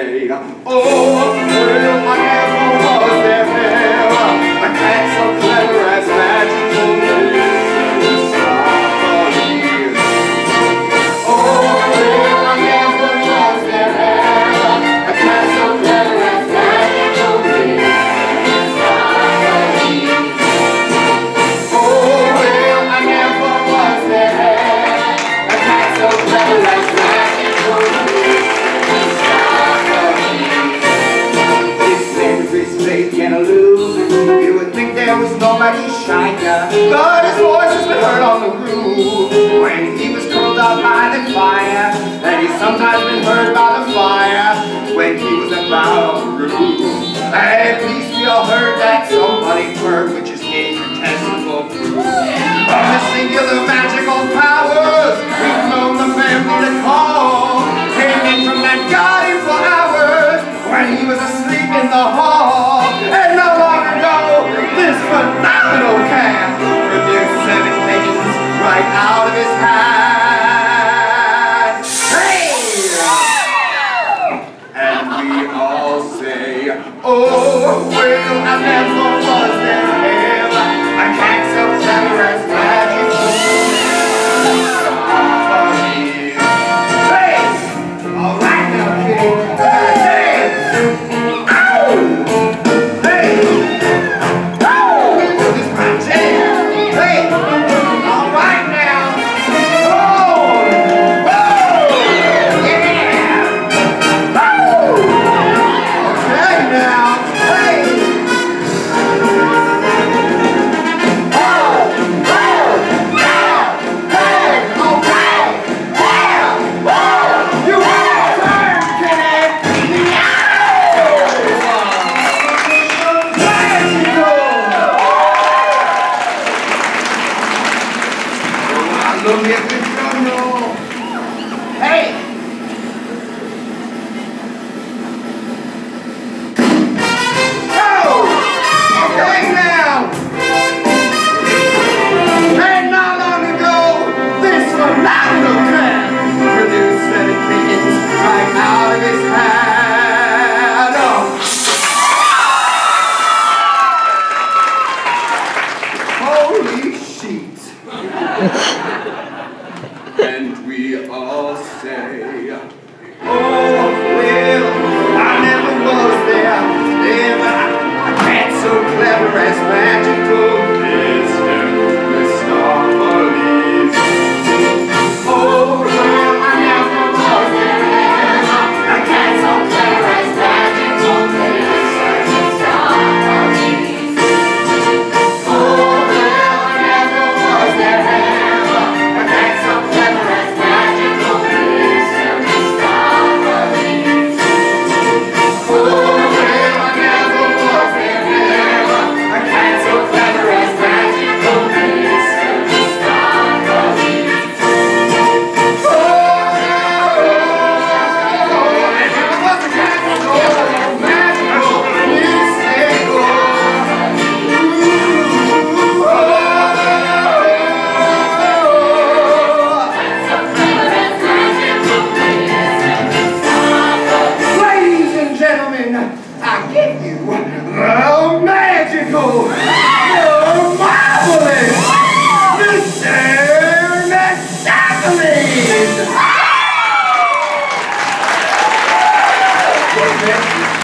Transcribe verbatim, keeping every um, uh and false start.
say, oh, well, I never was there ever a cat so clever as magical Mistoffolees. Oh, well, I never was there ever a cat so clever as magical Mistoffolees. Oh, well, I never was there ever a cat so clever as magical Can allude. You would think there was nobody shiner, but his voice has been heard on the roof when he was curled up by the fire, and he's sometimes been heard by the fire when he was about on the roof. At least we all heard that somebody Kirk, which is incontestable proof of the singular magical powers we've known the family to call, came in from that garden for hours when he was asleep in the hall. And not long ago, this phenomenal cat produced seven pages right out of his hat. Hey! And we all say, oh, well, I never was there ever a cat so clever as magical Mistoffolees. Hey! All right now, kid. And we all say, oh, well, I never was there, never a cat so clever as magic.